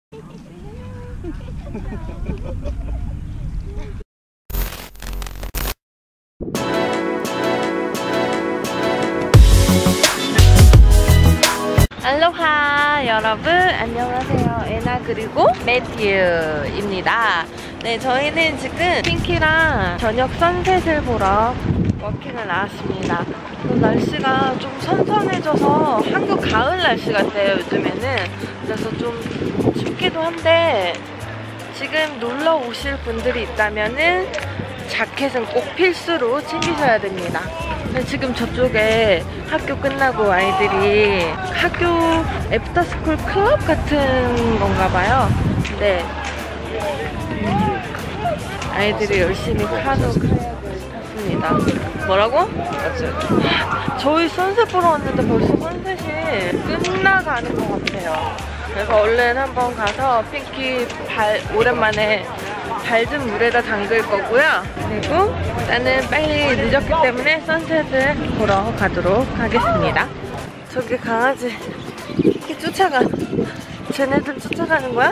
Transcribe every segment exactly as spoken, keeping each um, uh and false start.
알로하 여러분, 안녕하세요. 애나 그리고 매튜입니다. 네, 저희는 지금 핑키랑 저녁 선셋을 보러 워킹을 나왔습니다. 날씨가 좀 선선해져서 한국 가을 날씨 같아요, 요즘에는. 그래서 좀 춥기도 한데 지금 놀러 오실 분들이 있다면은 자켓은 꼭 필수로 챙기셔야 됩니다. 지금 저쪽에 학교 끝나고 아이들이 학교 애프터스쿨 클럽 같은 건가 봐요. 근데 음, 아이들이 열심히 카누 카약을 탔습니다. 뭐라고? 저희 선셋 보러 왔는데 벌써 선셋이 끝나가는 것 같아요. 그래서 얼른 한번 가서 핑키 발 오랜만에 발 좀 물에다 담글 거고요. 그리고 나는 빨리 늦었기 때문에 선셋을 보러 가도록 하겠습니다. 저기 강아지 이렇게 쫓아가. 쟤네들 쫓아가는 거야?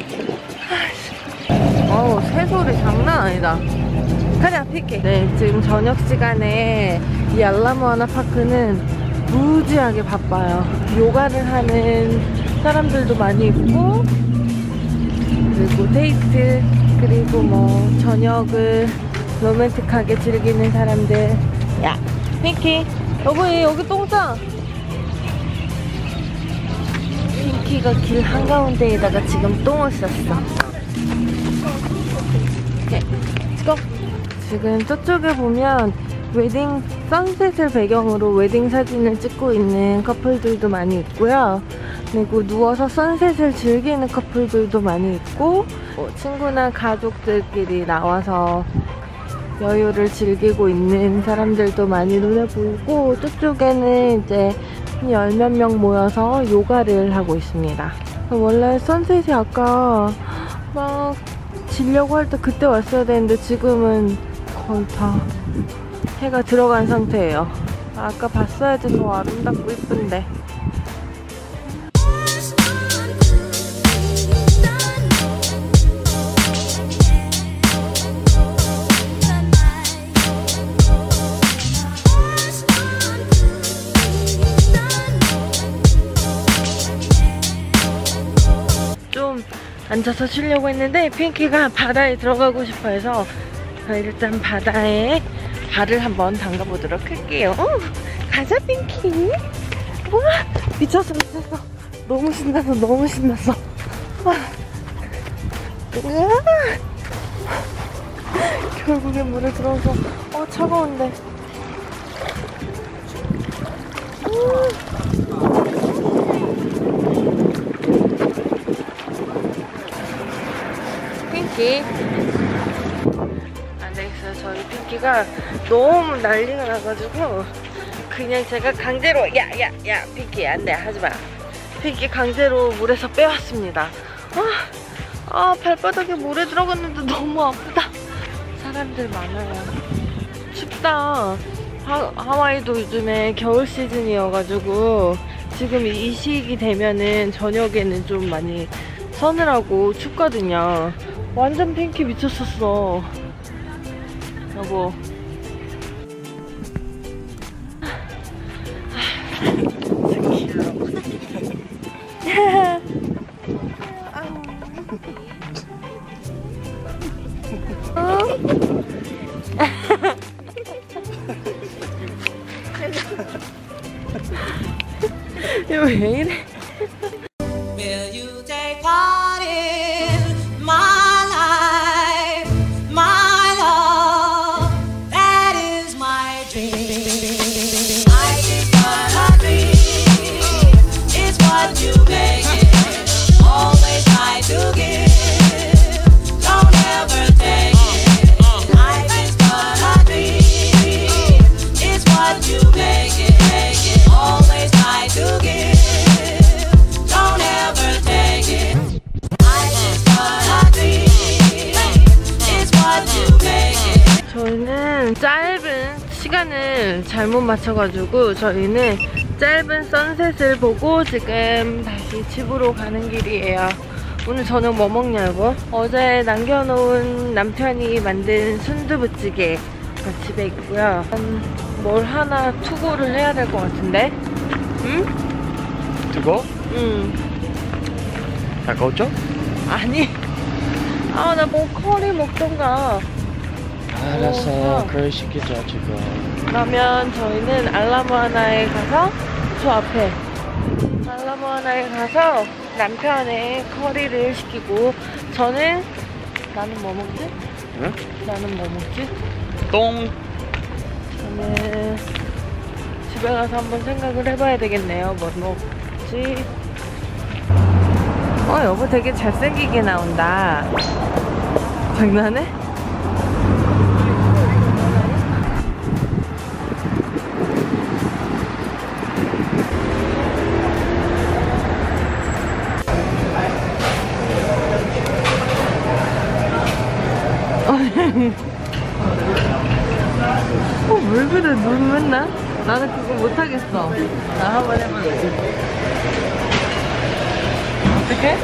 어우, 새소리 장난 아니다. 가자, 핑키. 네, 지금 저녁 시간에 이 알라모아나 파크는 무지하게 바빠요. 요가를 하는 사람들도 많이 있고, 그리고 데이트, 그리고 뭐 저녁을 로맨틱하게 즐기는 사람들. 야, 핑키, 여보, 여기 똥 싸. 핑키가 길 한가운데에다가 지금 똥을 쌌어. 네, 고! 지금 저쪽에 보면 웨딩 선셋을 배경으로 웨딩 사진을 찍고 있는 커플들도 많이 있고요. 그리고 누워서 선셋을 즐기는 커플들도 많이 있고, 뭐 친구나 가족들끼리 나와서 여유를 즐기고 있는 사람들도 많이 눈에 보이고, 저쪽에는 이제 열 몇 명 모여서 요가를 하고 있습니다. 원래 선셋이 아까 막 지려고 할 때 그때 왔어야 되는데 지금은 거의 다 해가 들어간 상태예요. 아까 봤어야지 더 아름답고 이쁜데. 좀 앉아서 쉬려고 했는데 핑키가 바다에 들어가고 싶어 해서 일단 바다에 발을 한번 담가보도록 할게요. 어, 가자, 핑키. 우와, 미쳤어, 미쳤어. 너무 신나서, 너무 신났어. 우와. 결국엔 물에 들어서, 어, 차가운데. 우와. 핑키. 앉아있어요. 저희 핑키가 너무 난리가 나가지고 그냥 제가 강제로 야야야 야, 야, 핑키 안돼 하지마. 핑키 강제로 물에서 빼왔습니다. 아, 아 발바닥에 물에 들어갔는데 너무 아프다. 사람들 많아요. 춥다. 하, 하와이도 요즘에 겨울 시즌이어가지고 지금 이 시기 되면은 저녁에는 좀 많이 서늘하고 춥거든요. 완전 핑키 미쳤었어. 여보. 이거 왜 이래? Will you take part in my life, my love? That is my dream. Life is but a dream. It's what you make it. Always try to give. Don't ever take it. Life is but a dream. It's what you make it. Make it. Always try to give. 저희는 짧은 시간을 잘못 맞춰가지고 저희는 짧은 선셋을 보고 지금 다시 집으로 가는 길이에요. 오늘 저녁 뭐 먹냐고? 어제 남겨놓은 남편이 만든 순두부찌개가 집에 있고요. 음, 뭘 하나 투고를 해야 될 것 같은데? 응? 두고? 응. 가까웠죠? 아니. 아, 나 뭐 커리 먹던가. 알았어. 어, 그걸 시키자 지금. 그러면 저희는 알라모 하나에 가서 저 앞에 알라모 하나에 가서 남편의 커리를 시키고 저는 나는 뭐 먹지? 응? 나는 뭐 먹지? 똥. 저는 집에 가서 한번 생각을 해봐야 되겠네요. 뭐 먹지? 어, 여보 되게 잘생기게 나온다. 장난해? 어, 왜 그래, 눈 맨날? 나는 그거 못하겠어. 나 한번 해볼게. 어떡해?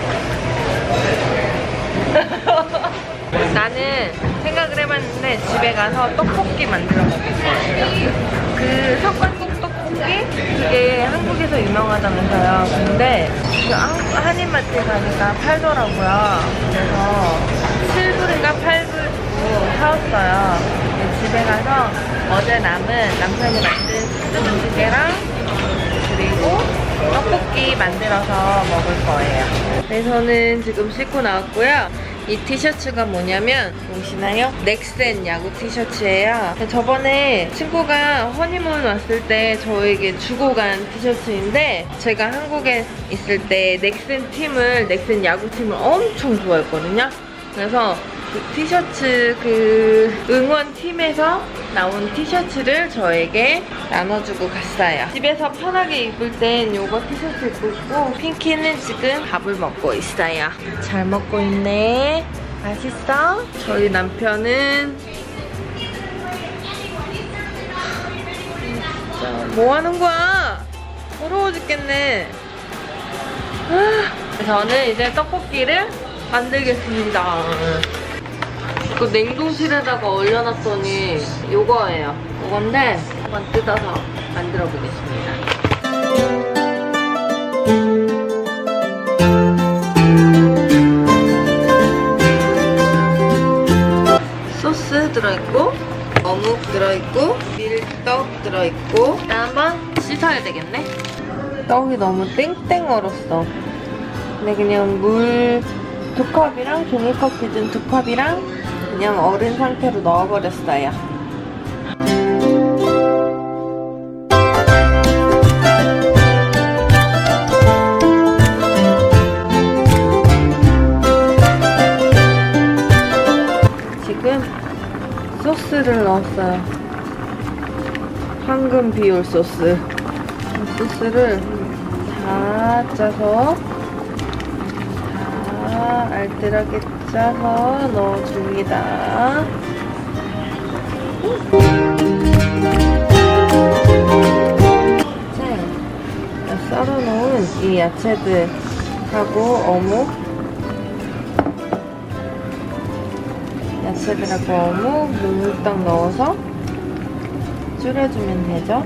나는 생각을 해봤는데 집에 가서 떡볶이 만들어 먹을 거예요. 그 석관국 떡볶이? 그게 한국에서 유명하다면서요. 근데 그 한- 한인마트에 가니까 팔더라고요. 그래서 칠 불인가 팔 불 주고 사왔어요. 집에 가서 어제 남은 남편이 만든 순두부찌개랑 그리고 떡볶이 만들어서 먹을 거예요. 네, 저는 지금 씻고 나왔고요. 이 티셔츠가 뭐냐면 보시나요? 넥센 야구 티셔츠예요. 저번에 친구가 허니문 왔을 때 저에게 주고 간 티셔츠인데 제가 한국에 있을 때 넥센 팀을 넥센 야구팀을 엄청 좋아했거든요. 그래서 그 티셔츠 그 응원팀에서 나온 티셔츠를 저에게 나눠주고 갔어요. 집에서 편하게 입을 땐 요거 티셔츠 입고 있고 핑키는 지금 밥을 먹고 있어요. 잘 먹고 있네. 맛있어? 저희 남편은 진짜 뭐 하는 거야? 더러워 죽겠네. 저는 이제 떡볶이를 만들겠습니다. 이거 냉동실에다가 얼려놨더니 요거예요. 요건데 한번 뜯어서 만들어 보겠습니다. 소스 들어있고 어묵 들어있고 밀떡 들어있고 일단 한번 씻어야 되겠네. 떡이 너무 땡땡 얼었어. 근데 그냥 물 두 컵이랑 종이컵 기준 두 컵이랑 그냥 얼은 상태로 넣어버렸어요. 지금 소스를 넣었어요. 황금 비올 소스. 소스를 다 짜서 알뜰하게 짜서 넣어줍니다. 자, 썰어놓은 이 야채들하고 어묵, 야채들하고 어묵, 물딱 넣어서 줄여주면 되죠.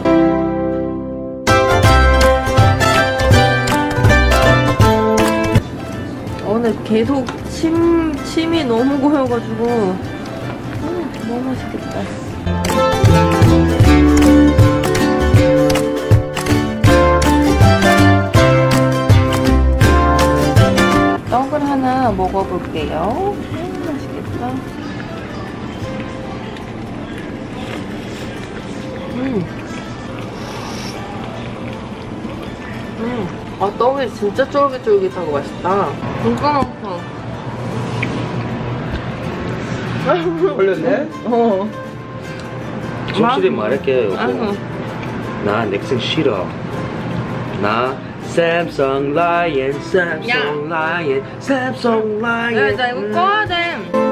오늘 계속 침, 침이 너무 고여가지고 음, 너무 맛있겠다. 떡을 하나 먹어볼게요. 음, 맛있겠다. 음. 음. 아, 떡이 진짜 쫄깃쫄깃하고 맛있다. 진짜 맛있어. 걸렸네? 어. 솔직히 말할게요. 아이고. 나 넥슨 싫어. 나 샘성 라이언, 샘성 라이언, 샘성 라이언. 야, 나 이거 꺼야 돼.